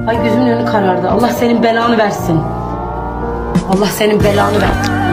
Ay gözümün önü karardı. Allah senin belanı versin. Allah senin belanı versin.